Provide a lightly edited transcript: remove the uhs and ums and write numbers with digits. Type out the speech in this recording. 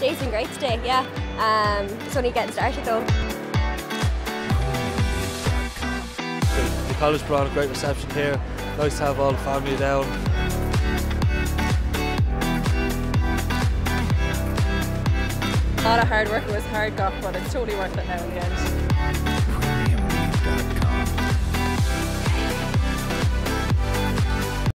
Day's been great today, yeah. It's only getting started though. The college put on a great reception here. Nice to have all the family down. A lot of hard work, it was hard got, but it's totally worth it now in the end.